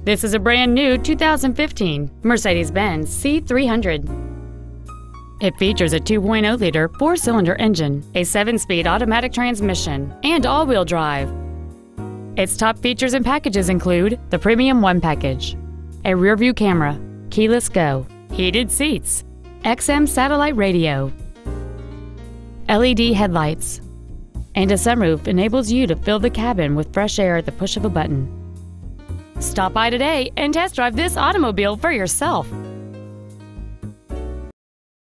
This is a brand new 2015 Mercedes-Benz C300. It features a 2.0-liter four-cylinder engine, a 7-speed automatic transmission, and all-wheel drive. Its top features and packages include the Premium One package, a rear-view camera, keyless go, heated seats, XM satellite radio, LED headlights, and a sunroof enables you to fill the cabin with fresh air at the push of a button. Stop by today and test drive this automobile for yourself.